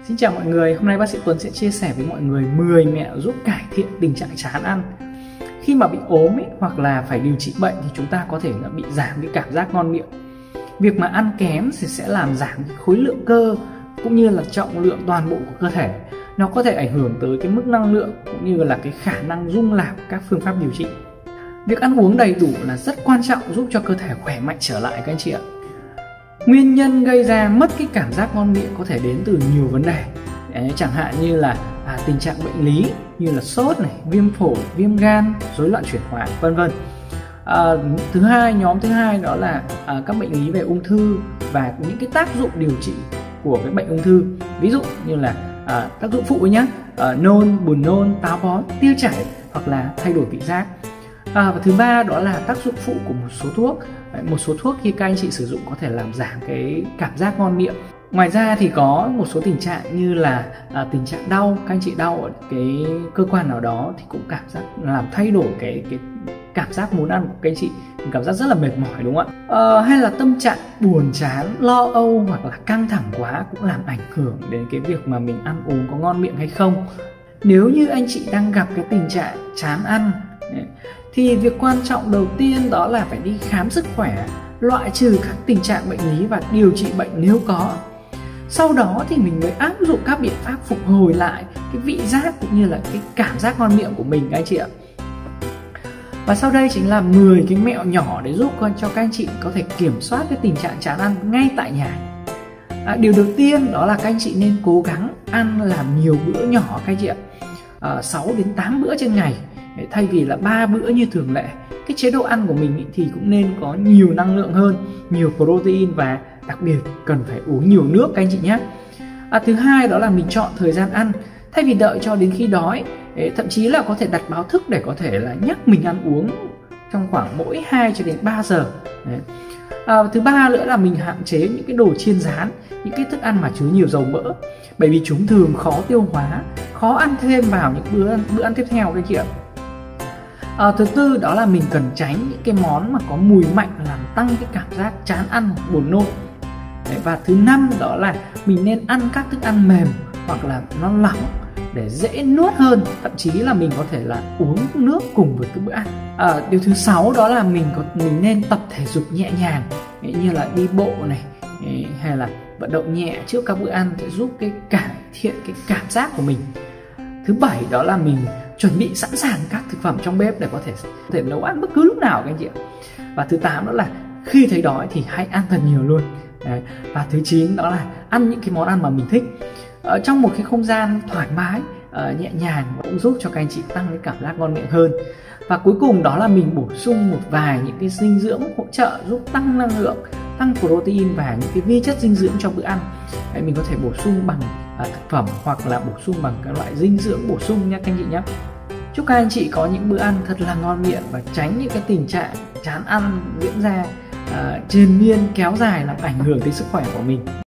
Xin chào mọi người, hôm nay bác sĩ Tuấn sẽ chia sẻ với mọi người 10 mẹo giúp cải thiện tình trạng chán ăn. Khi mà bị ốm hoặc là phải điều trị bệnh thì chúng ta có thể bị giảm cái cảm giác ngon miệng. Việc mà ăn kém thì sẽ làm giảm cái khối lượng cơ cũng như là trọng lượng toàn bộ của cơ thể. Nó có thể ảnh hưởng tới cái mức năng lượng cũng như là cái khả năng dung nạp các phương pháp điều trị. Việc ăn uống đầy đủ là rất quan trọng giúp cho cơ thể khỏe mạnh trở lại các anh chị ạ. Nguyên nhân gây ra mất cái cảm giác ngon miệng có thể đến từ nhiều vấn đề. Chẳng hạn như là tình trạng bệnh lý như là sốt này, viêm phổi, viêm gan, rối loạn chuyển hóa, vân vân. Nhóm thứ hai đó là các bệnh lý về ung thư và những cái tác dụng điều trị của cái bệnh ung thư. Ví dụ như là tác dụng phụ nhé, nôn, buồn nôn, táo bón, tiêu chảy hoặc là thay đổi vị giác. Và thứ ba đó là tác dụng phụ của một số thuốc. Một số thuốc khi các anh chị sử dụng có thể làm giảm cái cảm giác ngon miệng. Ngoài ra thì có một số tình trạng như là tình trạng đau, các anh chị đau ở cái cơ quan nào đó thì cũng cảm giác làm thay đổi cái cảm giác muốn ăn của các anh chị, cảm giác rất là mệt mỏi, đúng không ạ? Hay là tâm trạng buồn chán, lo âu hoặc là căng thẳng quá cũng làm ảnh hưởng đến cái việc mà mình ăn uống có ngon miệng hay không. Nếu như anh chị đang gặp cái tình trạng chán ăn thì việc quan trọng đầu tiên đó là phải đi khám sức khỏe, loại trừ các tình trạng bệnh lý và điều trị bệnh nếu có. Sau đó thì mình mới áp dụng các biện pháp phục hồi lại cái vị giác cũng như là cái cảm giác ngon miệng của mình các anh chị ạ. Và sau đây chính là 10 cái mẹo nhỏ để giúp cho các anh chị có thể kiểm soát cái tình trạng chán ăn ngay tại nhà. Điều đầu tiên đó là các anh chị nên cố gắng ăn làm nhiều bữa nhỏ các anh chị ạ. 6 đến 8 bữa trên ngày thay vì là 3 bữa như thường lệ. Cái chế độ ăn của mình thì cũng nên có nhiều năng lượng hơn, nhiều protein và đặc biệt cần phải uống nhiều nước các anh chị nhé. Thứ hai đó là mình chọn thời gian ăn thay vì đợi cho đến khi đói, thậm chí là có thể đặt báo thức để có thể là nhắc mình ăn uống trong khoảng mỗi 2 cho đến 3 giờ. Thứ ba nữa là mình hạn chế những cái đồ chiên rán, những cái thức ăn mà chứa nhiều dầu mỡ, bởi vì chúng thường khó tiêu hóa, khó ăn thêm vào những bữa ăn tiếp theo các anh chị ạ. Thứ tư đó là mình cần tránh những cái món mà có mùi mạnh làm tăng cái cảm giác chán ăn, buồn nôn. Và thứ năm đó là mình nên ăn các thức ăn mềm hoặc là nó lỏng để dễ nuốt hơn, thậm chí là mình có thể là uống nước cùng với cái bữa ăn. Điều thứ 6 đó là mình nên tập thể dục nhẹ nhàng như là đi bộ này hay là vận động nhẹ trước các bữa ăn để giúp cái cải thiện cái cảm giác của mình. Thứ 7 đó là mình chuẩn bị sẵn sàng các thực phẩm trong bếp để có thể nấu ăn bất cứ lúc nào các anh chị ạ. Và thứ 8 đó là khi thấy đói thì hãy ăn thật nhiều luôn. Và thứ 9 đó là ăn những cái món ăn mà mình thích ở trong một cái không gian thoải mái, nhẹ nhàng, cũng giúp cho các anh chị tăng cái cảm giác ngon miệng hơn. Và cuối cùng đó là mình bổ sung một vài những cái dinh dưỡng hỗ trợ giúp tăng năng lượng, tăng protein và những cái vi chất dinh dưỡng cho bữa ăn. Mình có thể bổ sung bằng thực phẩm hoặc là bổ sung bằng các loại dinh dưỡng bổ sung nha các anh chị nhé. Chúc các anh chị có những bữa ăn thật là ngon miệng và tránh những cái tình trạng chán ăn diễn ra triền miên kéo dài làm ảnh hưởng đến sức khỏe của mình.